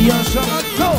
يا شرطو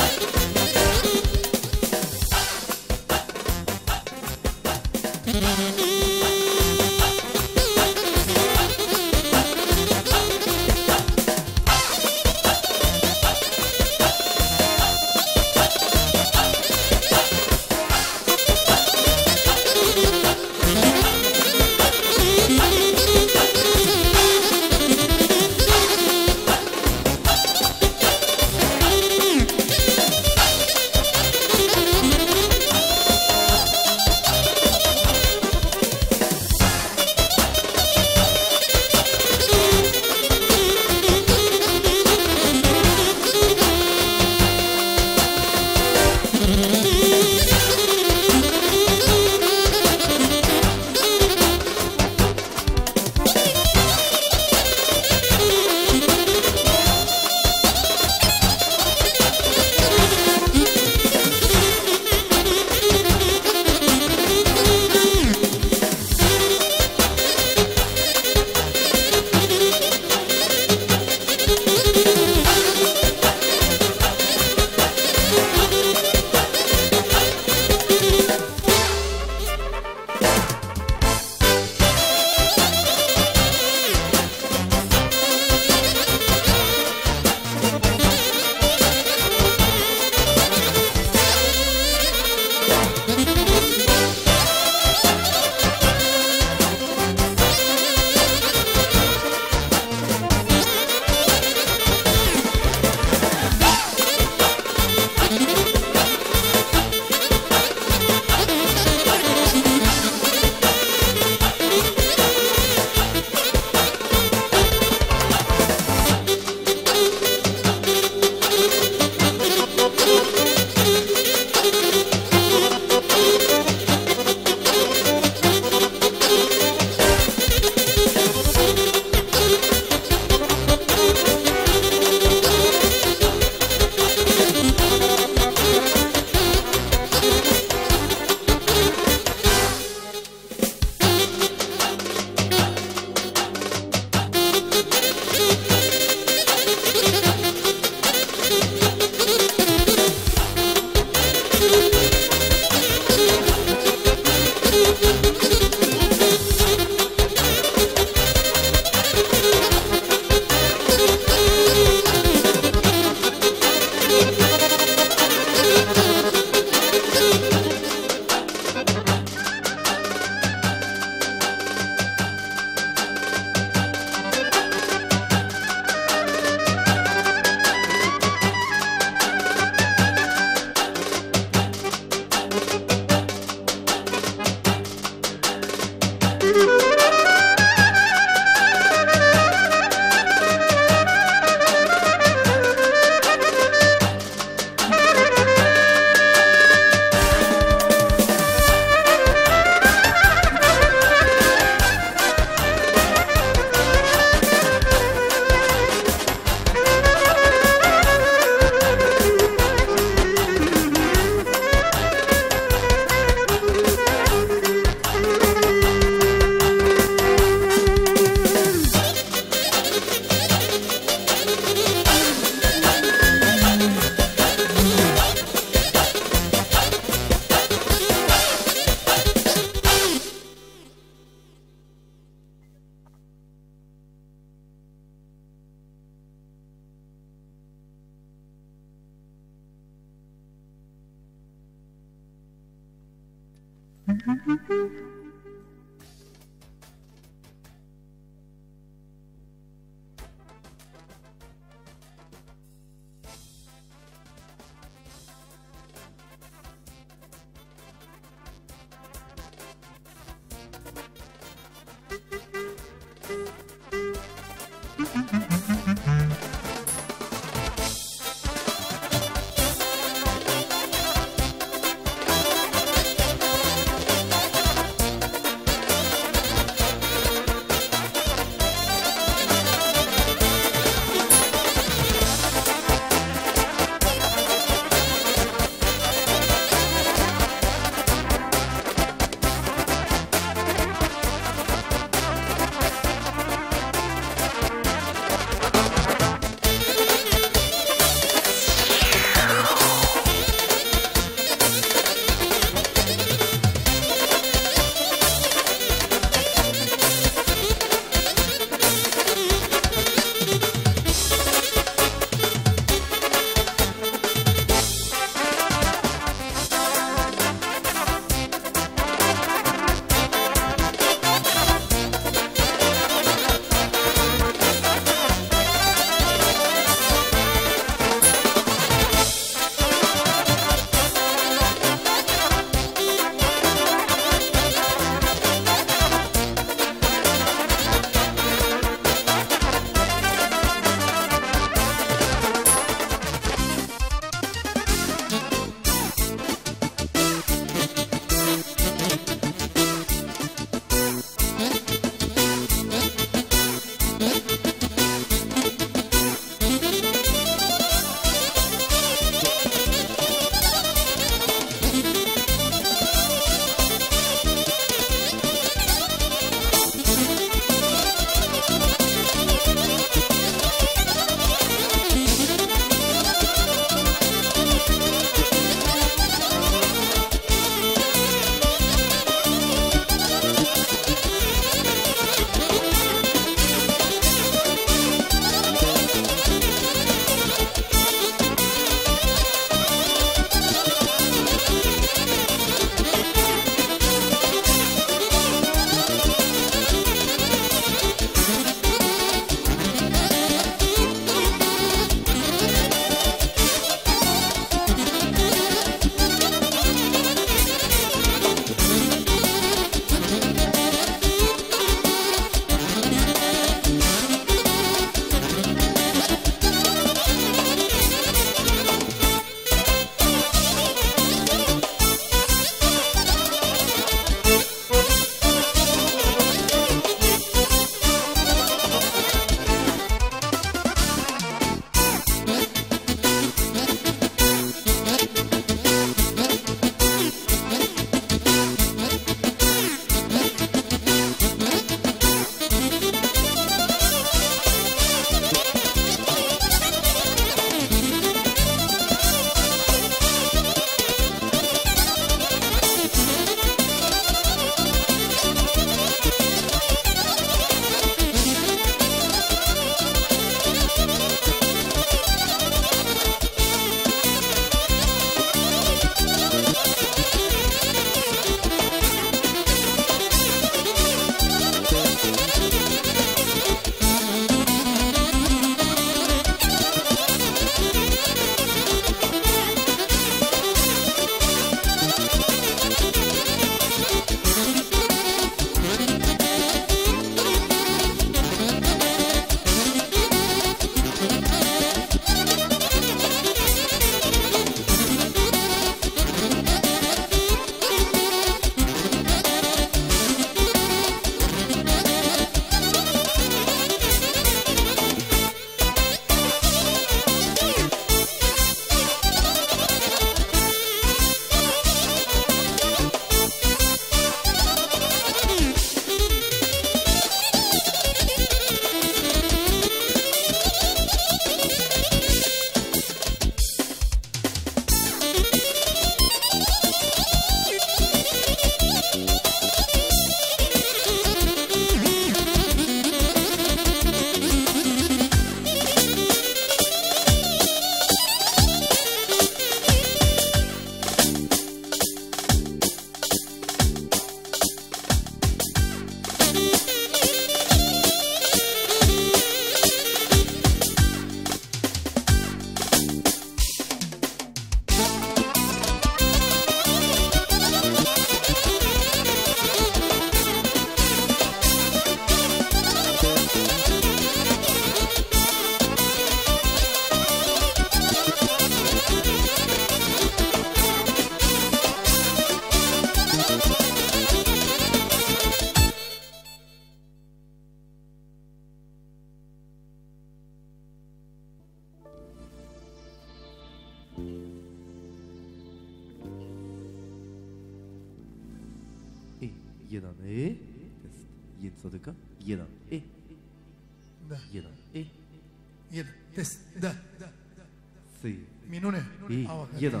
Jedan, test. Jedan, sadaka. Jedan, Da. jedan, Jedan. Test. Da. si. Minune. Jedan,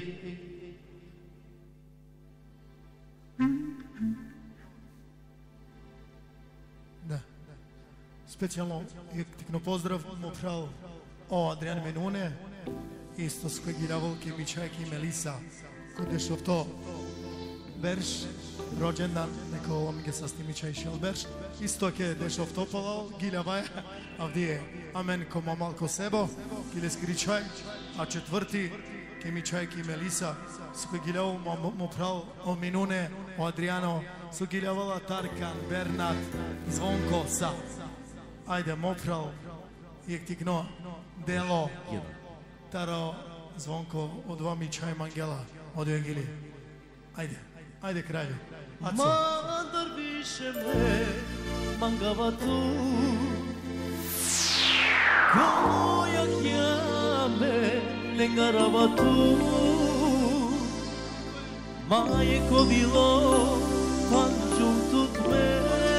Da. Specijalno tikno pozdrav mu prav o Adrian Menune, isto s kojeg Volki Mičajki i Melisa, kod je što to verš, rođendan, neko omige sa snimiča i šelberš, isto ke dešov to polal, gilja vaja, a vdje amen ko mamal ko sebo, gilje skričaj, a četvrti ke Mičajki i Melisa, su kojeg giljao mu prav o Menune, o Adriano, su giljavala Tarkan, Bernat, Zvonko, sa. Ajde, moprav, jek ti gno, delo, taro, Zvonko, od vami čaj mangela, od Egili. Ajde, ajde kralju. Mandar više me, mangava tu, kojak jame, lengarava tu, majko bilo, pančum tut me.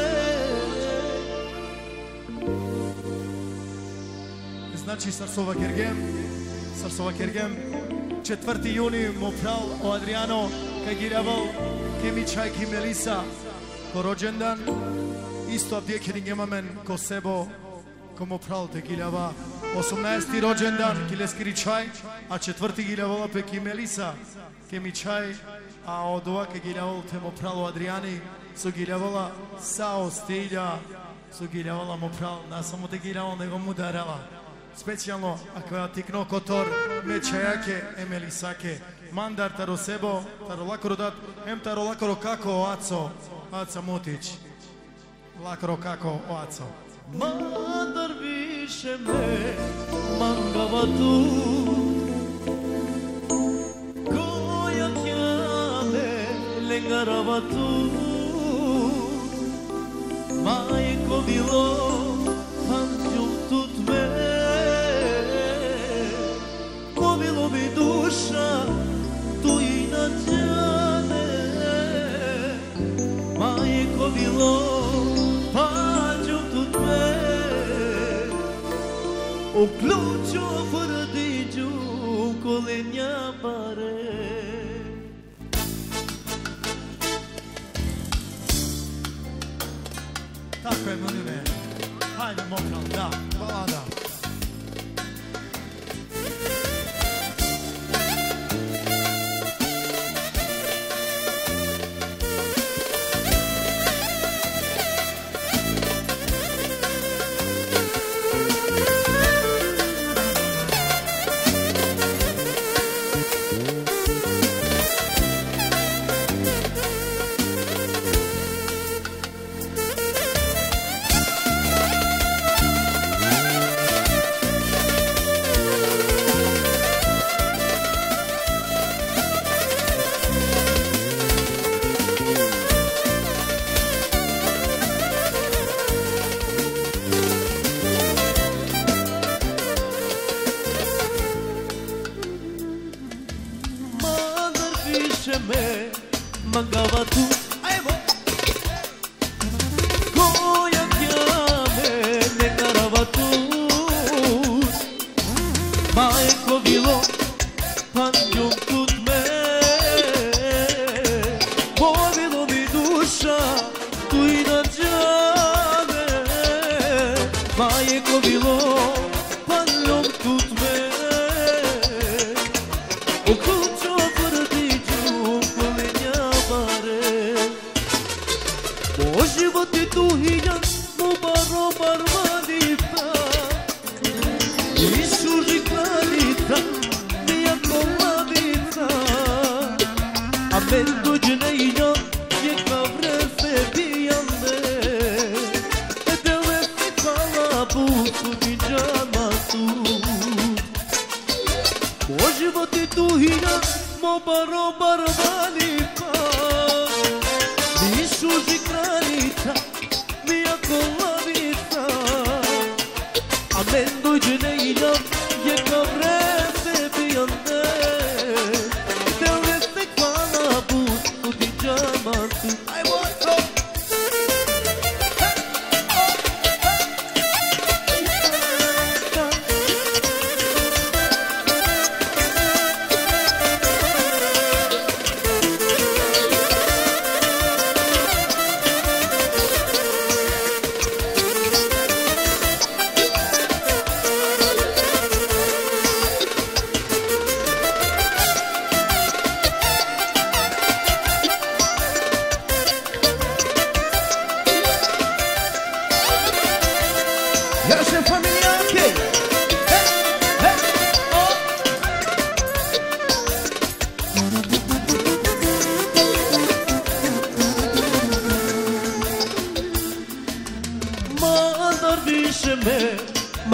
Znači Sarsova Kergem, 4. juni mu prav o Adriano, kaj girjaval, ke Mičajki Melisa, ko rođendan, isto abdjekering imamen ko sebo, ko mu prav te giljava, 18. rođendan, kile skričaj, a 4. giljavala pe ki Melisa, ke Mičaj, a od ova ke giljaval te mu prav o Adriani, su giljavala sao stilja, su giljavala mu prav, ne samo te giljavala, nego mu darala. Specijalno, ako ja tikno kotor, mečajake, emelisake, mandar taro sebo, taro lakoro dat, taro lakoro kako oaco, aca Mutić, lakoro kako oaco. Mandar više me, mangava tu, kojak jame, lengarava tu, majko bilo, pančum tut me. Povilo bi duša tu i na džane, majko bilo, pađu tu tme, u ključu vrdiđu kolenja bare. Tako je, Menune. Hajde, mokral, da, balada. Mangava tu, kojak jame, lengarava tu, majko bilo, pančum tut me. Povilo mi duša tu i na džane, majko bilo, pančum tut me. U kuću vrdiću kolenja bare, moj život je tuhijan, mu baro barmanita, išuži kranita, nijako lavica, a men dođe ne iđa, jeka vrese bijane, edele se hvala busu niđama tu. Moj život je tuhijan, mo baro barmanita, išuži kranita, nijako lavica, a men dođe ne iđa, jeka vrese bijane, edele se hvala busu niđama tu.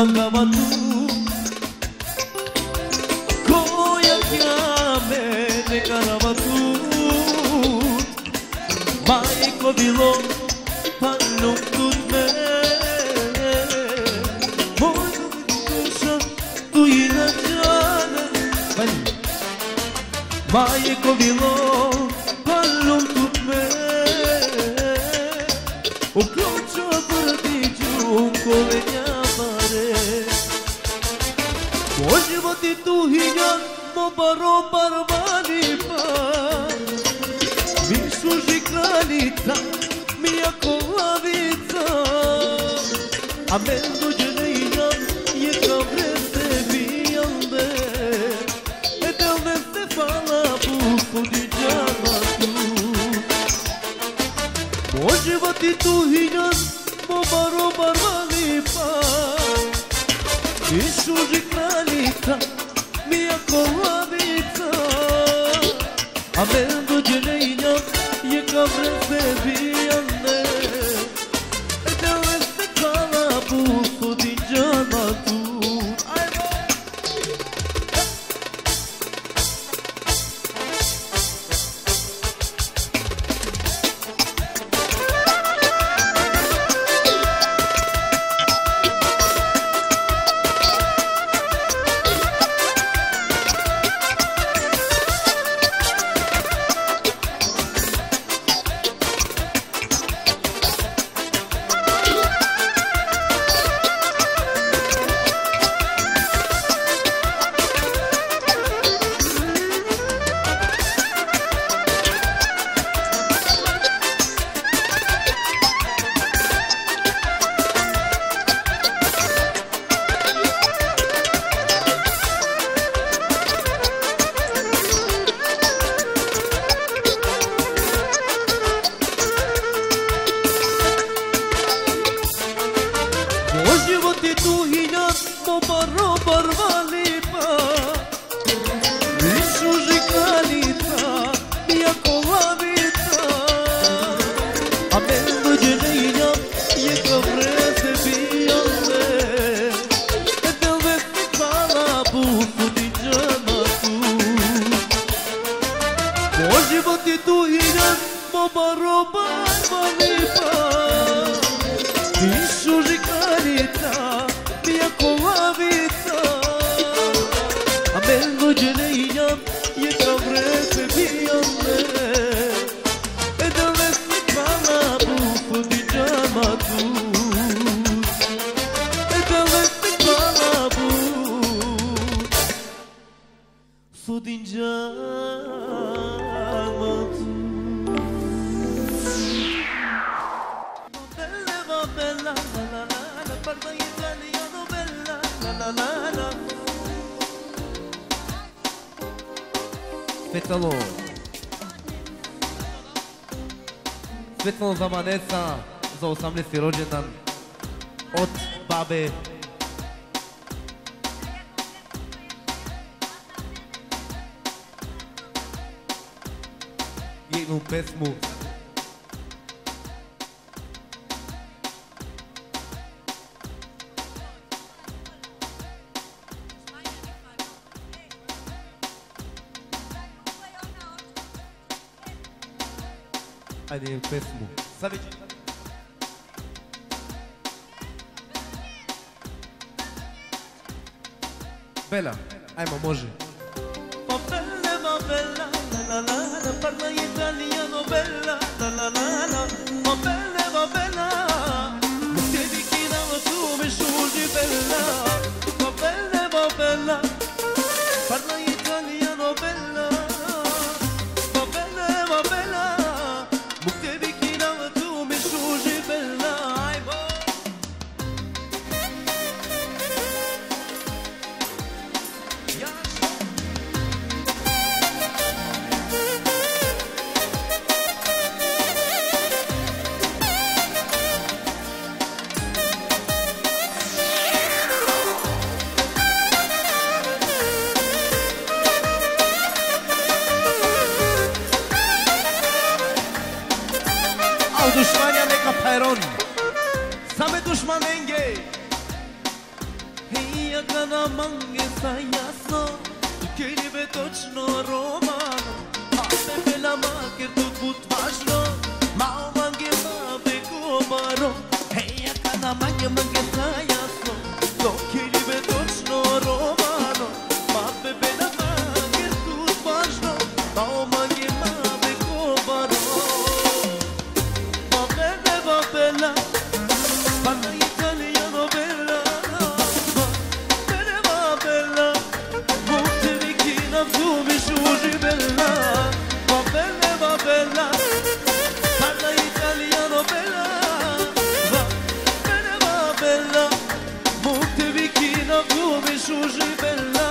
mancava tu. Koja me negarava tu. Majko bilo, pa nuk me. Mojko mi duša, tu i na džane. Majko bilo, pa nuk me. Uključio vrtiću kolenja pare. Moj život je tuhinja, mo baro barvani pa. Mi služi kraljica, mija kolavica. A men dođe neina, je kao vrste bijande. Etelne se fala, Gospodi džava tu. Moj život je tuhinja, mo baro barvani pa. Mi služi kraljica, mija kolavica. A men dođe neina, je kao vrste bijande. Etelne se fala, Gospodi džava tu. Svetlano za Vanesa, za 18. rođendan od babe. Jednu pesmu. Ajde pesmu. Savić. Bela, ajmo, može. Ma bella, la la la, parla italiano bella, la la, ma bella, non ti dichiaravo tu mi sciogli bella, ma bella, parla italiano bella, ma bella, non ti dichiaravo tu mi sciogli bella, ai bo. Dușmania neka peron, same dușmanenge. jaka na mange sa jasno, kjeri me točno romano, a me la maker tut but važno, mao mange babe komaro, hej jaka na mange sa jasno, kjeri me točno romano, ma bebe la maker tut važno, mao mange babe komaro, babela, parla italiano bella, bene va bella, monte vicina tu mi sciugi bella, va bella, parla italiano bella, bene va bella, monte vicina tu mi sciugi bella.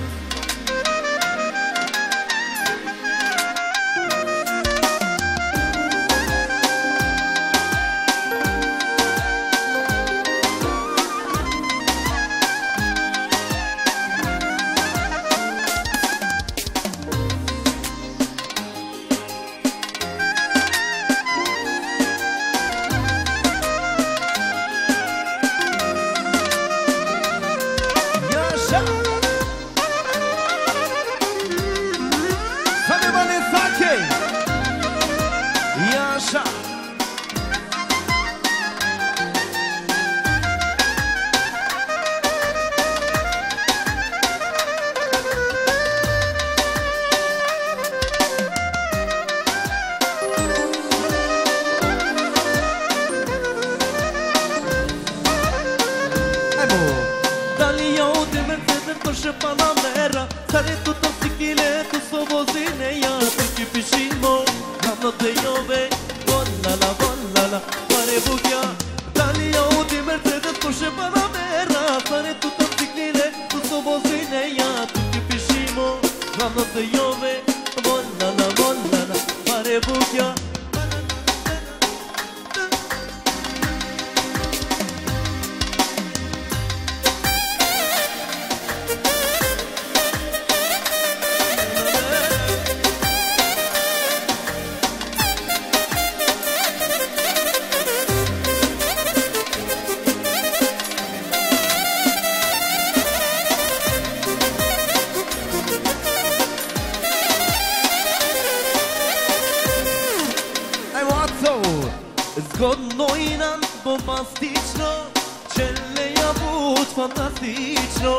Zgodnoinan bombastično, čeleja but fantastično,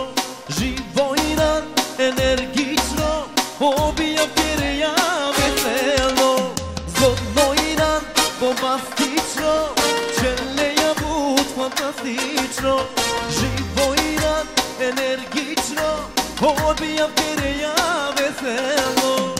živoinan energično, obija vjereja veselo. Zgodnoinan bombastično, čeleja but fantastično, živoinan energično, obija vjereja veselo.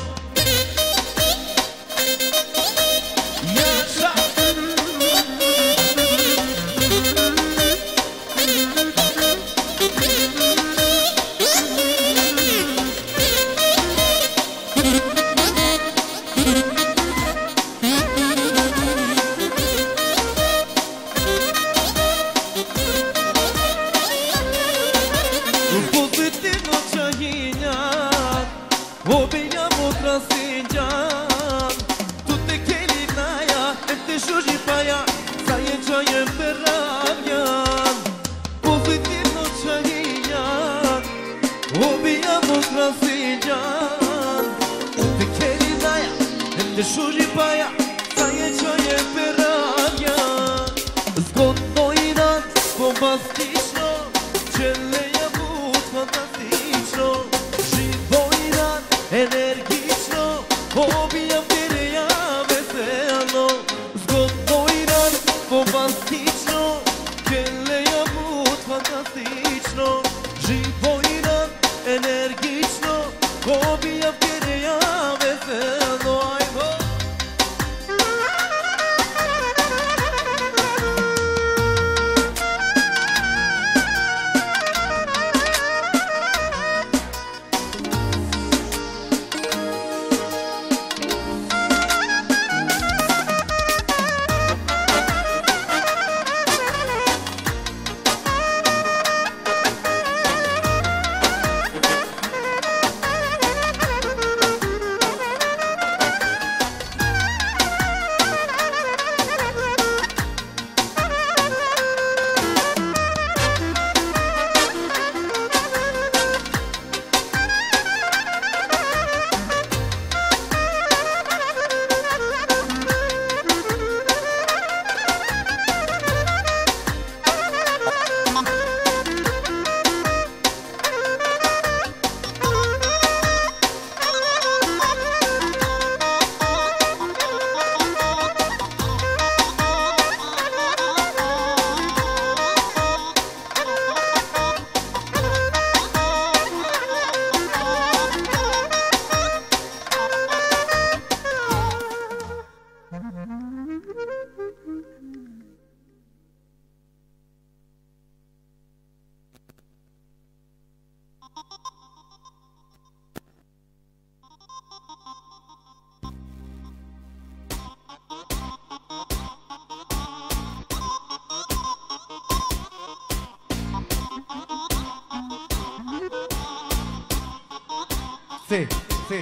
Sì, sì.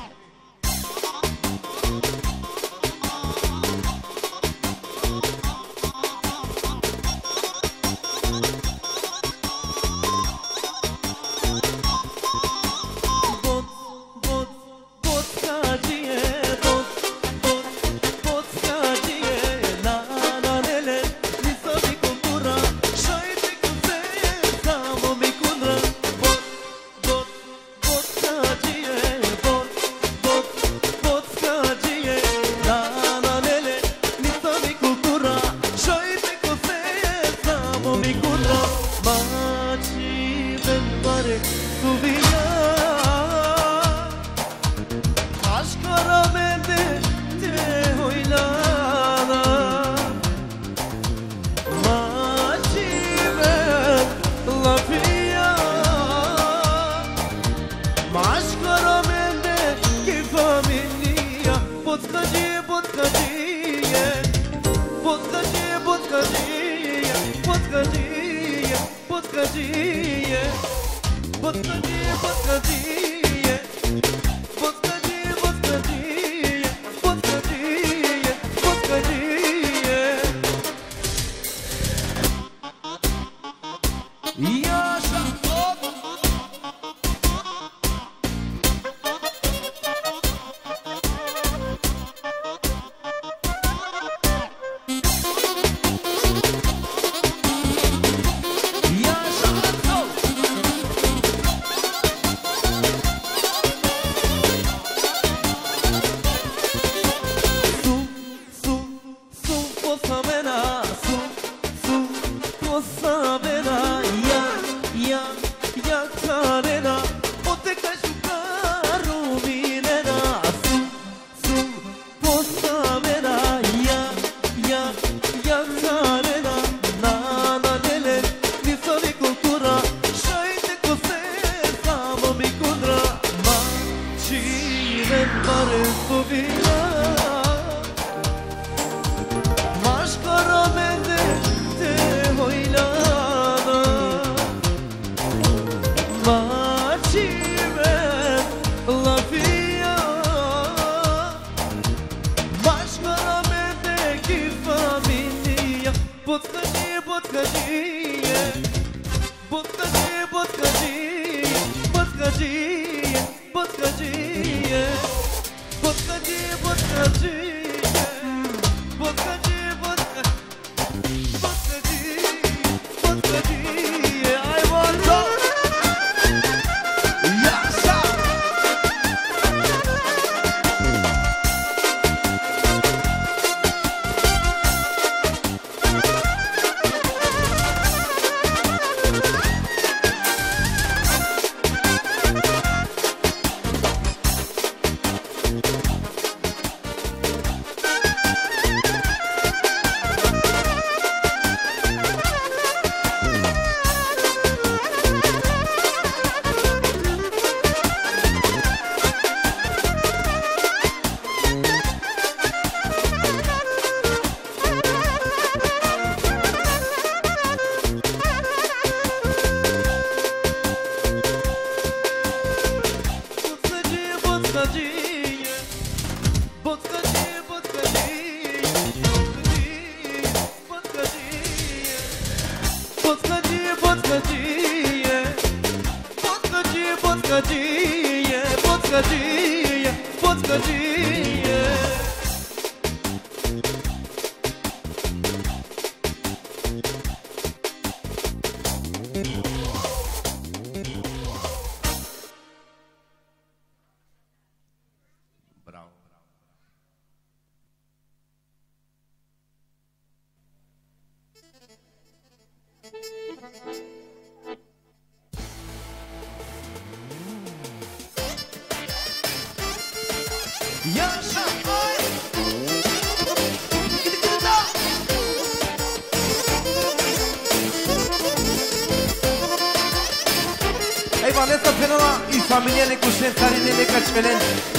Ej, Vanessa Fenona i familia Necușen, Sarine Necacvelen.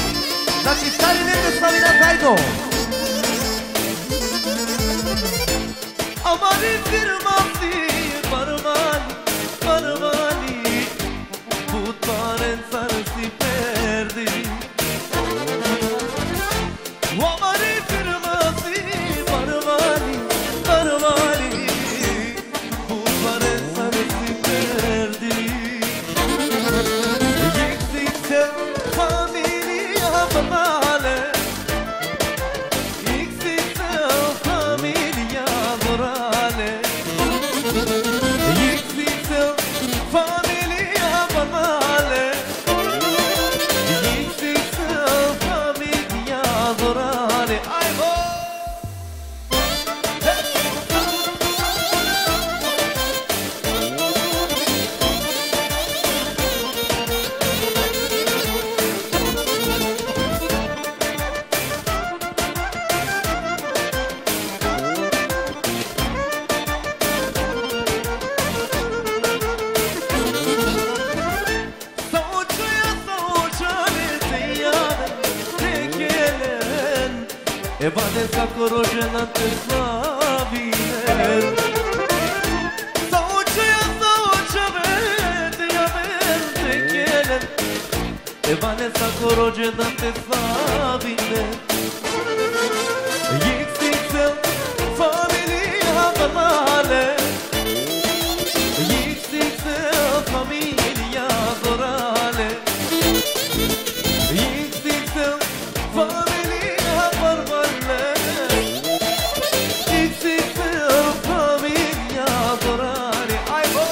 Znači, Sarine te stavi na tajno. Amari firmasi, parmani, parmani, putaren sarsi pe ومري فرماسي برمالي برمالي بوفر سرسي مردي يكسيت فاميليا بطالة يكسيت فاميليا ضرالة يكسيت فاميليا بطالة يكسيت فاميليا ضرالة أيوه E bade sa korojena te slavinen Sauče vete ja vete kjelen E bade sa korojena te slavinen Jiksicel familija banale Jiksicel familija zorale Jiksicel familija barbarle Jiksicel familija zorale Ajmo!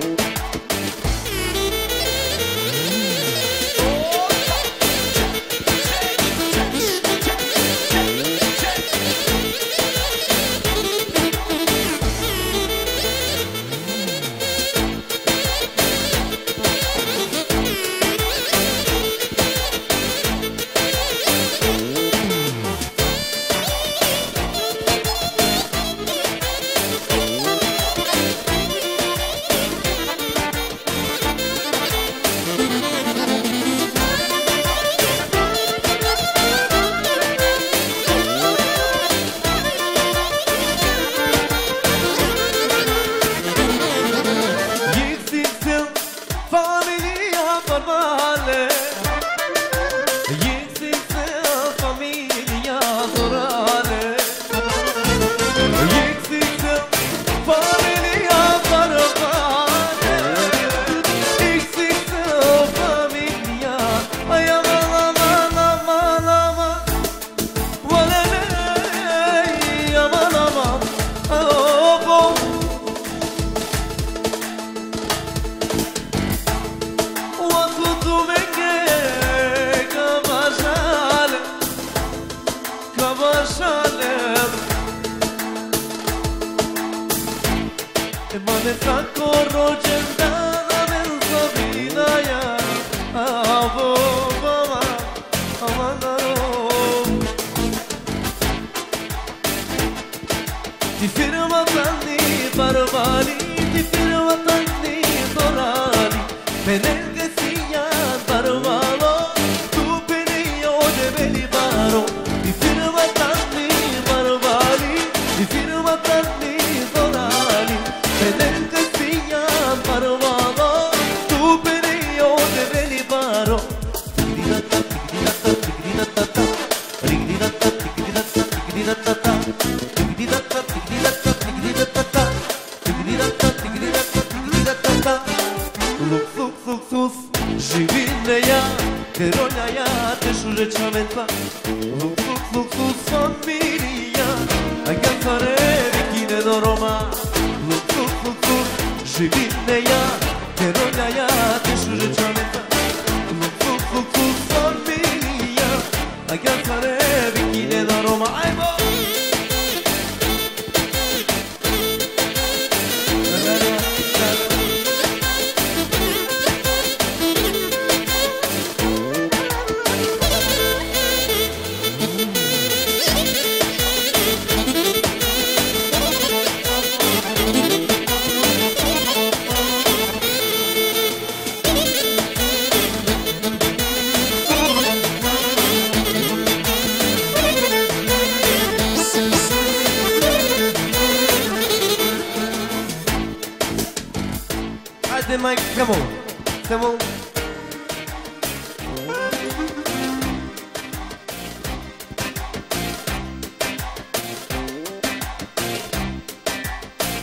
Mike, come on. Come on.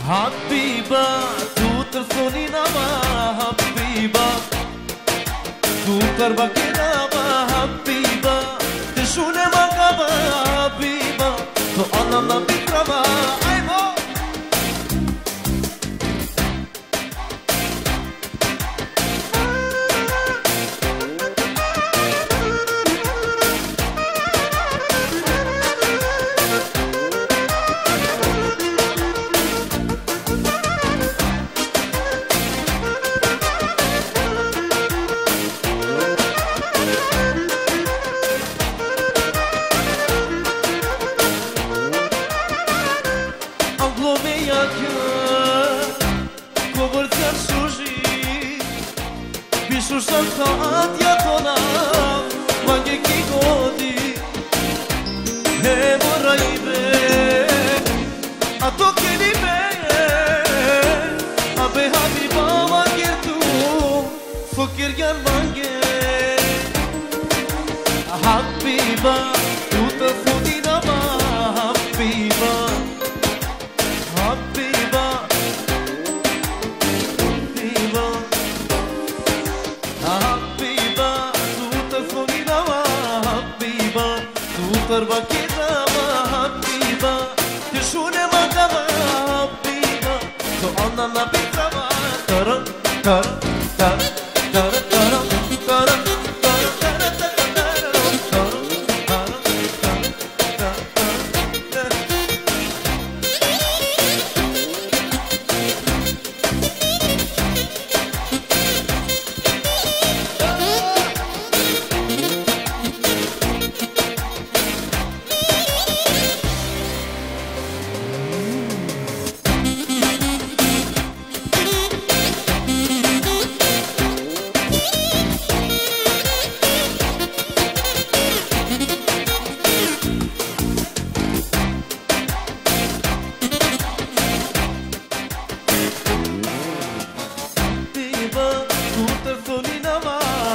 حبيبة توتر سونينا ما حبيبة توتر بكينا ما حبيبة تشوني ما كما حبيبة تو أنا ما بكرما أيمو Pishusham saat jatona Mange ki godi He moraibe Ato keni me Abe habiba mangir tu Fukir gyan mange Habiba Tu ta sudina ma Habiba Habiba Torba kida ma habiba Tishune ma kama habiba To anna na bitra ma Taram, taram, taram, taram, taram, taram, taram, taram,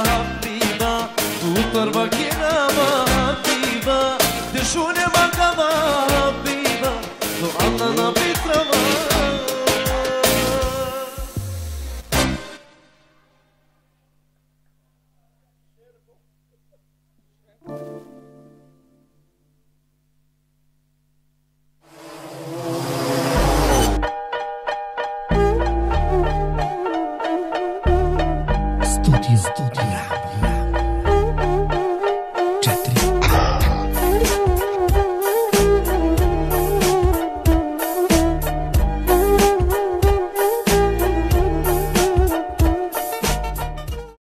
Torba kina ma habiba Tishune ma kama